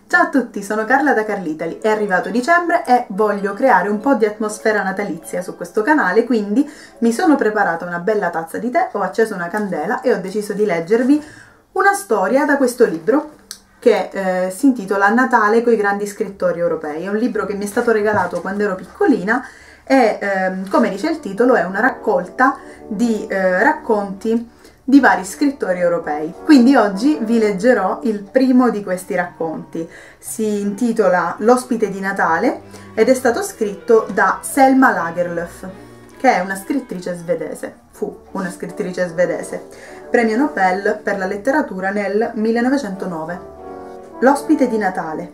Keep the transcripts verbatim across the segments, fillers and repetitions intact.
Ciao a tutti, sono Carla da Carlitali, è arrivato dicembre e voglio creare un po' di atmosfera natalizia su questo canale, quindi mi sono preparata una bella tazza di tè, ho acceso una candela e ho deciso di leggervi una storia da questo libro che eh, si intitola Natale coi grandi scrittori europei. È un libro che mi è stato regalato quando ero piccolina e ehm, come dice il titolo è una raccolta di eh, racconti di vari scrittori europei. Quindi oggi vi leggerò il primo di questi racconti. Si intitola L'ospite di Natale ed è stato scritto da Selma Lagerlöf, che è una scrittrice svedese, fu una scrittrice svedese, premio Nobel per la letteratura nel millenovecentonove. L'ospite di Natale.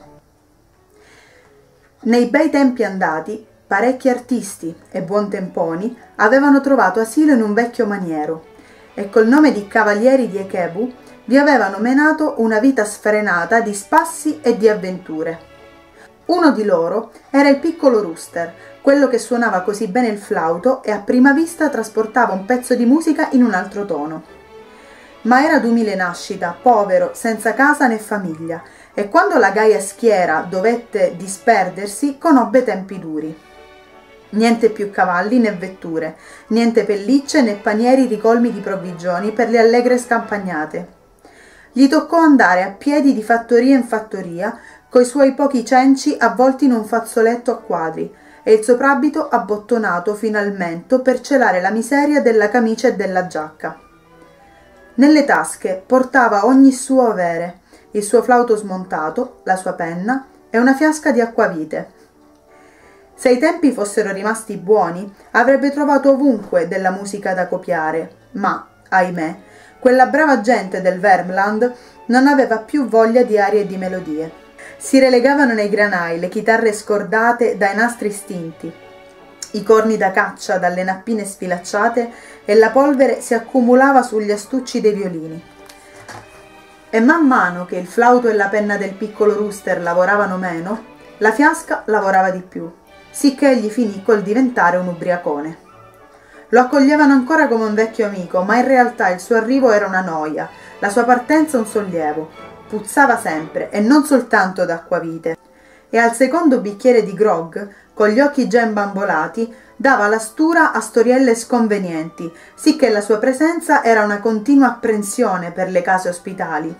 Nei bei tempi andati, parecchi artisti e buontemponi avevano trovato asilo in un vecchio maniero e col nome di Cavalieri di Echebu vi avevano menato una vita sfrenata di spassi e di avventure. Uno di loro era il piccolo Rooster, quello che suonava così bene il flauto e a prima vista trasportava un pezzo di musica in un altro tono. Ma era d'umile nascita, povero, senza casa né famiglia, e quando la gaia schiera dovette disperdersi, conobbe tempi duri. Niente più cavalli né vetture, niente pellicce né panieri ricolmi di provvigioni per le allegre scampagnate. Gli toccò andare a piedi di fattoria in fattoria, coi suoi pochi cenci avvolti in un fazzoletto a quadri e il soprabito abbottonato fino al mento per celare la miseria della camicia e della giacca. Nelle tasche portava ogni suo avere, il suo flauto smontato, la sua penna e una fiasca di acquavite. Se i tempi fossero rimasti buoni, avrebbe trovato ovunque della musica da copiare, ma, ahimè, quella brava gente del Vermland non aveva più voglia di arie e di melodie. Si relegavano nei granai le chitarre scordate dai nastri stinti, i corni da caccia dalle nappine sfilacciate e la polvere si accumulava sugli astucci dei violini. E man mano che il flauto e la penna del piccolo Rooster lavoravano meno, la fiasca lavorava di più, sicché egli finì col diventare un ubriacone. Lo accoglievano ancora come un vecchio amico, ma in realtà il suo arrivo era una noia, la sua partenza un sollievo. Puzzava sempre, e non soltanto d'acquavite. E al secondo bicchiere di grog, con gli occhi già imbambolati, dava la stura a storielle sconvenienti, sicché la sua presenza era una continua apprensione per le case ospitali.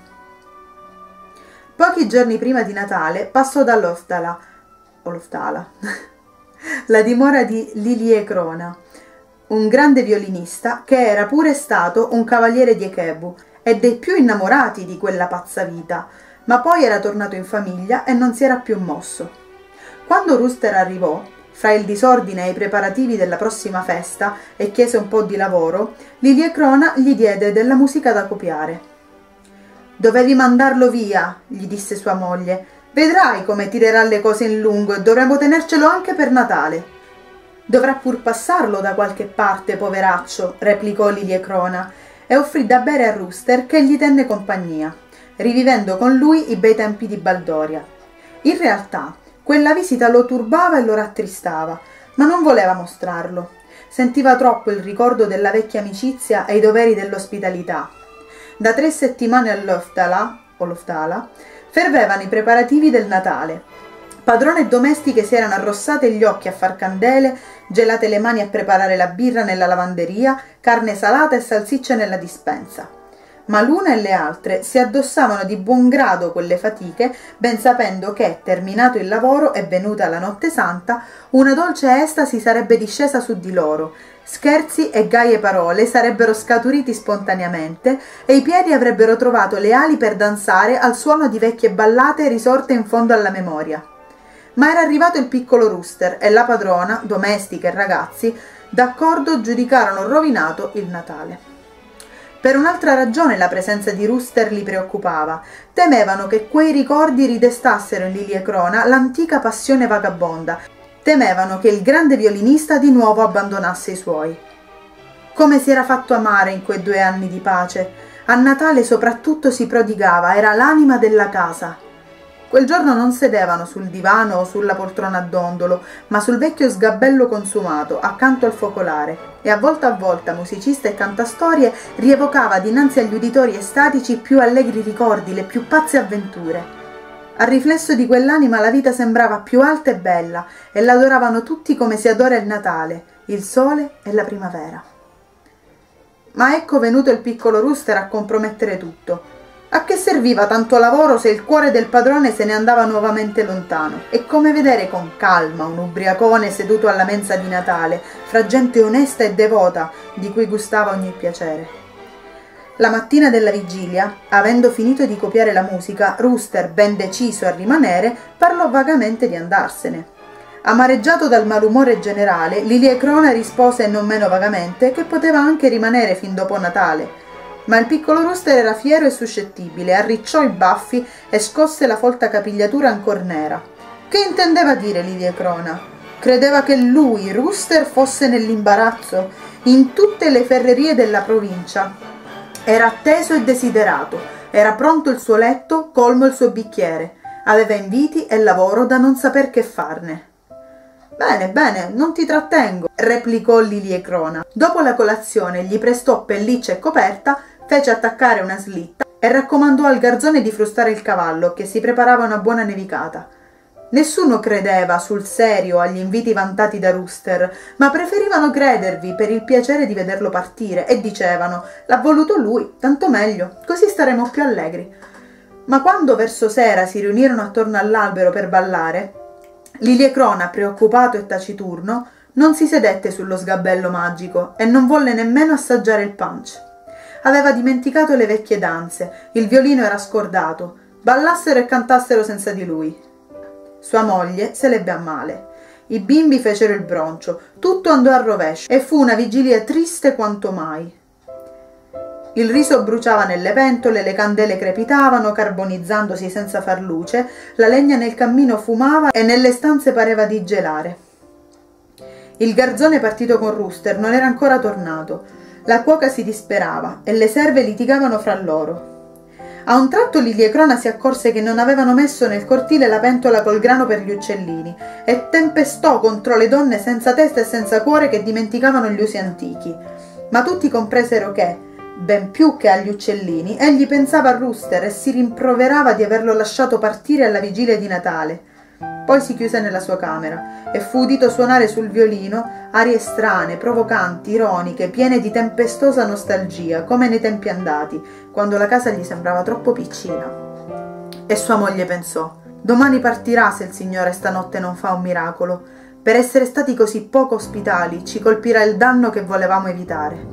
Pochi giorni prima di Natale passò da Lofdala, o Lofdala, la dimora di Lilie Crona, un grande violinista che era pure stato un cavaliere di Echebu e dei più innamorati di quella pazza vita, ma poi era tornato in famiglia e non si era più mosso. Quando Rooster arrivò, fra il disordine e i preparativi della prossima festa, e chiese un po' di lavoro, Lilie Crona gli diede della musica da copiare. «Dovevi mandarlo via», gli disse sua moglie. «Vedrai come tirerà le cose in lungo e dovremo tenercelo anche per Natale». «Dovrà pur passarlo da qualche parte, poveraccio», replicò Lilie Crona, e offrì da bere a Rooster che gli tenne compagnia, rivivendo con lui i bei tempi di baldoria. In realtà, quella visita lo turbava e lo rattristava, ma non voleva mostrarlo. Sentiva troppo il ricordo della vecchia amicizia e i doveri dell'ospitalità. Da tre settimane a Lofdala, o Lofdala, fervevano i preparativi del Natale. Padrone e domestiche si erano arrossate gli occhi a far candele, gelate le mani a preparare la birra nella lavanderia, carne salata e salsicce nella dispensa. Ma l'una e le altre si addossavano di buon grado quelle fatiche, ben sapendo che, terminato il lavoro e venuta la notte santa, una dolce estasi sarebbe discesa su di loro, scherzi e gaie parole sarebbero scaturiti spontaneamente e i piedi avrebbero trovato le ali per danzare al suono di vecchie ballate risorte in fondo alla memoria. Ma era arrivato il piccolo Rooster e la padrona, domestiche e ragazzi, d'accordo giudicarono rovinato il Natale. Per un'altra ragione la presenza di Rooster li preoccupava. Temevano che quei ricordi ridestassero in Lilie Crona l'antica passione vagabonda. Temevano che il grande violinista di nuovo abbandonasse i suoi. Come si era fatto amare in quei due anni di pace. A Natale soprattutto si prodigava, era l'anima della casa. Quel giorno non sedevano sul divano o sulla poltrona a dondolo, ma sul vecchio sgabello consumato, accanto al focolare, e a volta a volta, musicista e cantastorie, rievocava dinanzi agli uditori estatici i più allegri ricordi, le più pazze avventure. Al riflesso di quell'anima la vita sembrava più alta e bella e l'adoravano tutti come si adora il Natale, il sole e la primavera. Ma ecco venuto il piccolo Rooster a compromettere tutto. A che serviva tanto lavoro se il cuore del padrone se ne andava nuovamente lontano? È come vedere con calma un ubriacone seduto alla mensa di Natale, fra gente onesta e devota, di cui gustava ogni piacere. La mattina della vigilia, avendo finito di copiare la musica, Rooster, ben deciso a rimanere, parlò vagamente di andarsene. Amareggiato dal malumore generale, Liliecrona rispose non meno vagamente che poteva anche rimanere fin dopo Natale. Ma il piccolo Rooster era fiero e suscettibile, arricciò i baffi e scosse la folta capigliatura ancor nera. Che intendeva dire Liliecrona? Credeva che lui, Rooster, fosse nell'imbarazzo, in tutte le ferrerie della provincia. Era atteso e desiderato, era pronto il suo letto, colmo il suo bicchiere, aveva inviti e lavoro da non saper che farne. «Bene, bene, non ti trattengo», replicò Liliecrona. Dopo la colazione gli prestò pelliccia e coperta, fece attaccare una slitta e raccomandò al garzone di frustare il cavallo, che si preparava una buona nevicata. Nessuno credeva sul serio agli inviti vantati da Rooster, ma preferivano credervi per il piacere di vederlo partire e dicevano «l'ha voluto lui, tanto meglio, così staremo più allegri». Ma quando verso sera si riunirono attorno all'albero per ballare, Liliecrona, preoccupato e taciturno, non si sedette sullo sgabello magico e non volle nemmeno assaggiare il punch. Aveva dimenticato le vecchie danze, il violino era scordato, ballassero e cantassero senza di lui. Sua moglie se l'ebbe a male. I bimbi fecero il broncio, tutto andò a rovescio e fu una vigilia triste quanto mai. Il riso bruciava nelle pentole, le candele crepitavano, carbonizzandosi senza far luce, la legna nel cammino fumava e nelle stanze pareva di gelare. Il garzone partito con Rooster non era ancora tornato. La cuoca si disperava e le serve litigavano fra loro. A un tratto Liliecrona si accorse che non avevano messo nel cortile la pentola col grano per gli uccellini e tempestò contro le donne senza testa e senza cuore che dimenticavano gli usi antichi. Ma tutti compresero che, ben più che agli uccellini, egli pensava a Rooster e si rimproverava di averlo lasciato partire alla vigilia di Natale. Poi si chiuse nella sua camera e fu udito suonare sul violino arie strane, provocanti, ironiche, piene di tempestosa nostalgia, come nei tempi andati, quando la casa gli sembrava troppo piccina. E sua moglie pensò: domani partirà se il Signore stanotte non fa un miracolo. Per essere stati così poco ospitali ci colpirà il danno che volevamo evitare.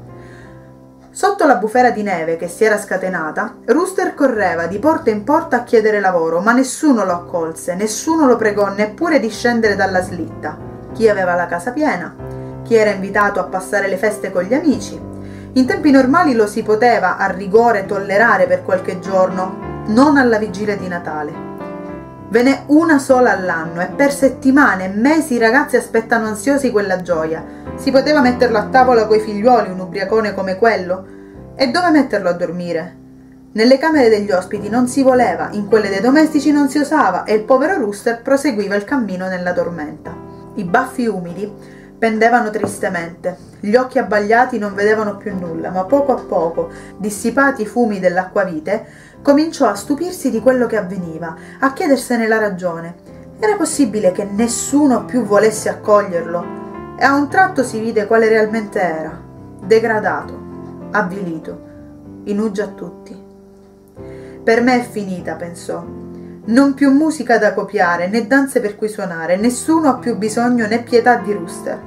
Sotto la bufera di neve che si era scatenata, Rooster correva di porta in porta a chiedere lavoro, ma nessuno lo accolse, nessuno lo pregò neppure di scendere dalla slitta. Chi aveva la casa piena, chi era invitato a passare le feste con gli amici. In tempi normali lo si poteva, a rigore, tollerare per qualche giorno, non alla vigilia di Natale. Ve n'è una sola all'anno e per settimane e mesi i ragazzi aspettano ansiosi quella gioia. Si poteva metterlo a tavola coi figliuoli, un ubriacone come quello? E dove metterlo a dormire? Nelle camere degli ospiti non si voleva, in quelle dei domestici non si osava e il povero Rooster proseguiva il cammino nella tormenta. I baffi umidi pendevano tristemente, gli occhi abbagliati non vedevano più nulla, ma poco a poco, dissipati i fumi dell'acquavite, cominciò a stupirsi di quello che avveniva, a chiedersene la ragione. Era possibile che nessuno più volesse accoglierlo? E a un tratto si vide quale realmente era, degradato, avvilito, in uggia a tutti. Per me è finita, pensò. Non più musica da copiare, né danze per cui suonare, nessuno ha più bisogno né pietà di Rooster.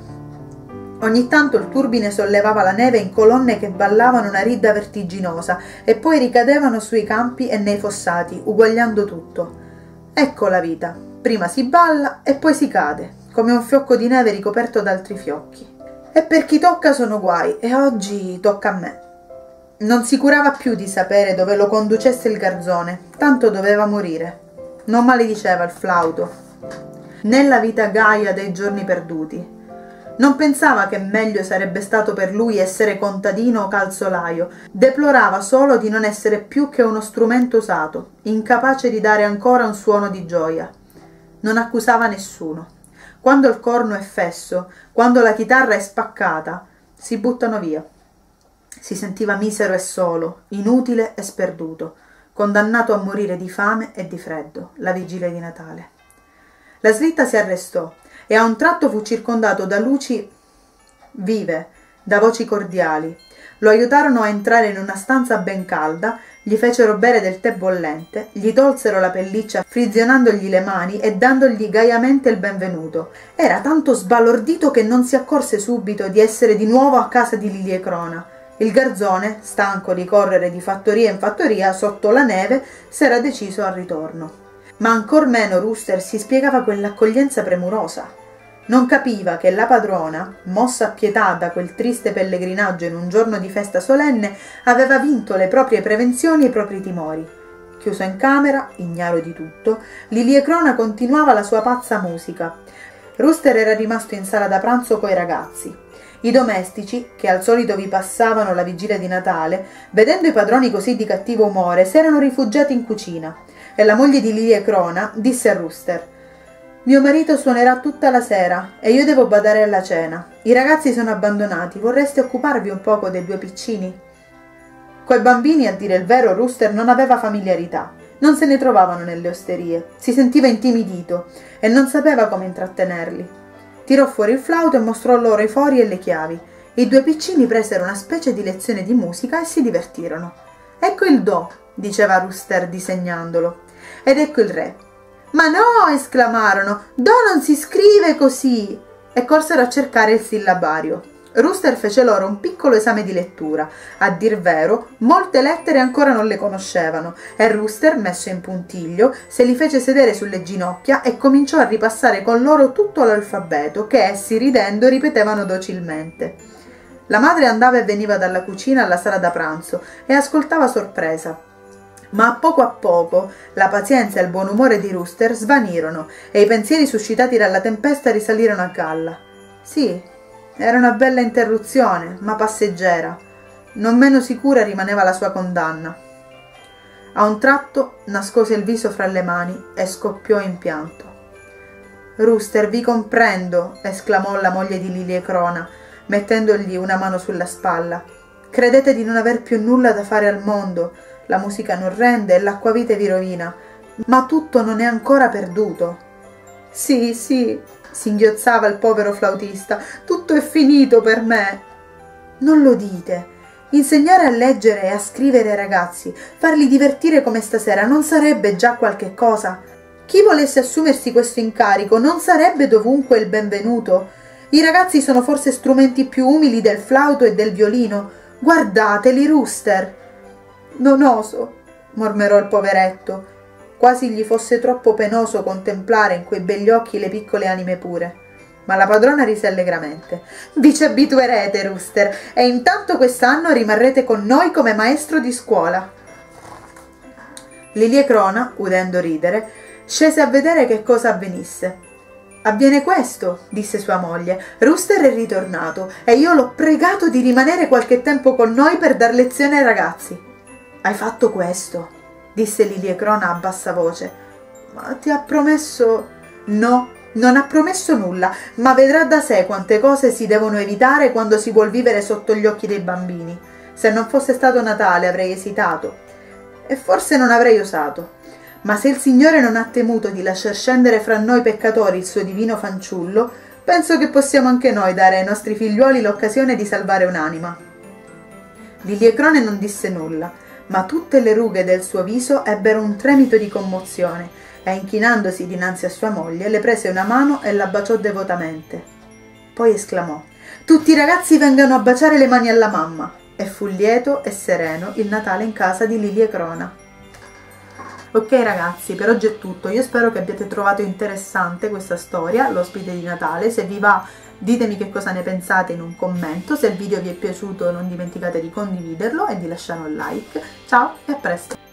Ogni tanto il turbine sollevava la neve in colonne che ballavano una ridda vertiginosa e poi ricadevano sui campi e nei fossati, uguagliando tutto. Ecco la vita, prima si balla e poi si cade, come un fiocco di neve ricoperto da altri fiocchi. E per chi tocca sono guai, e oggi tocca a me. Non si curava più di sapere dove lo conducesse il garzone, tanto doveva morire. Non malediceva il flauto, né la vita gaia dei giorni perduti. Non pensava che meglio sarebbe stato per lui essere contadino o calzolaio, deplorava solo di non essere più che uno strumento usato, incapace di dare ancora un suono di gioia. Non accusava nessuno. Quando il corno è fesso, quando la chitarra è spaccata, si buttano via. Si sentiva misero e solo, inutile e sperduto, condannato a morire di fame e di freddo la vigilia di Natale. La slitta si arrestò e a un tratto fu circondato da luci vive, da voci cordiali. Lo aiutarono a entrare in una stanza ben calda, gli fecero bere del tè bollente, gli tolsero la pelliccia frizionandogli le mani e dandogli gaiamente il benvenuto. Era tanto sbalordito che non si accorse subito di essere di nuovo a casa di Liliecrona. Il garzone, stanco di correre di fattoria in fattoria sotto la neve, s'era deciso al ritorno. Ma ancor meno Rooster si spiegava quell'accoglienza premurosa. Non capiva che la padrona, mossa a pietà da quel triste pellegrinaggio in un giorno di festa solenne, aveva vinto le proprie prevenzioni e i propri timori. Chiuso in camera, ignaro di tutto, Liliecrona continuava la sua pazza musica. Rooster era rimasto in sala da pranzo coi ragazzi. I domestici, che al solito vi passavano la vigilia di Natale, vedendo i padroni così di cattivo umore, si erano rifugiati in cucina, e la moglie di Liliecrona disse a Rooster: «Mio marito suonerà tutta la sera e io devo badare alla cena. I ragazzi sono abbandonati, vorreste occuparvi un poco dei due piccini?» Coi bambini, a dire il vero, Rooster non aveva familiarità. Non se ne trovavano nelle osterie, si sentiva intimidito e non sapeva come intrattenerli. Tirò fuori il flauto e mostrò loro i fori e le chiavi. I due piccini presero una specie di lezione di musica e si divertirono. «Ecco il do», diceva Rooster disegnandolo, «ed ecco il re». «Ma no!» esclamarono, «do non si scrive così!» e corsero a cercare il sillabario. Rooster fece loro un piccolo esame di lettura. A dir vero, molte lettere ancora non le conoscevano e Rooster, messo in puntiglio, se li fece sedere sulle ginocchia e cominciò a ripassare con loro tutto l'alfabeto che essi, ridendo, ripetevano docilmente. La madre andava e veniva dalla cucina alla sala da pranzo e ascoltava sorpresa. Ma a poco a poco la pazienza e il buon umore di Rooster svanirono e i pensieri suscitati dalla tempesta risalirono a galla. Sì, era una bella interruzione, ma passeggera. Non meno sicura rimaneva la sua condanna. A un tratto nascose il viso fra le mani e scoppiò in pianto. «Rooster, vi comprendo», esclamò la moglie di Liliecrona, mettendogli una mano sulla spalla. «Credete di non aver più nulla da fare al mondo. La musica non rende e l'acquavite vi rovina, ma tutto non è ancora perduto». «Sì, sì», singhiozzava il povero flautista, «tutto è finito per me». «Non lo dite. Insegnare a leggere e a scrivere ai ragazzi, farli divertire come stasera, non sarebbe già qualche cosa? Chi volesse assumersi questo incarico non sarebbe dovunque il benvenuto? I ragazzi sono forse strumenti più umili del flauto e del violino. Guardateli, Rooster». «Non oso», mormorò il poveretto, quasi gli fosse troppo penoso contemplare in quei begli occhi le piccole anime pure. Ma la padrona rise allegramente. «Vi ci abituerete, Rooster, e intanto quest'anno rimarrete con noi come maestro di scuola». Liliecrona, udendo ridere, scese a vedere che cosa avvenisse. «Avviene questo», disse sua moglie. «Rooster è ritornato e io l'ho pregato di rimanere qualche tempo con noi per dar lezione ai ragazzi». «Hai fatto questo?» disse Liliecrona a bassa voce. «Ma ti ha promesso...» «No, non ha promesso nulla, ma vedrà da sé quante cose si devono evitare quando si vuol vivere sotto gli occhi dei bambini. Se non fosse stato Natale avrei esitato e forse non avrei osato. Ma se il Signore non ha temuto di lasciar scendere fra noi peccatori il suo divino fanciullo, penso che possiamo anche noi dare ai nostri figliuoli l'occasione di salvare un'anima». Liliecrona non disse nulla, ma tutte le rughe del suo viso ebbero un tremito di commozione e, inchinandosi dinanzi a sua moglie, le prese una mano e la baciò devotamente. Poi esclamò: «Tutti i ragazzi vengano a baciare le mani alla mamma!» e fu lieto e sereno il Natale in casa di Liliecrona. Ok ragazzi, per oggi è tutto. Io spero che abbiate trovato interessante questa storia, l'ospite di Natale. Se vi va, ditemi che cosa ne pensate in un commento. Se il video vi è piaciuto non dimenticate di condividerlo e di lasciare un like. Ciao e a presto!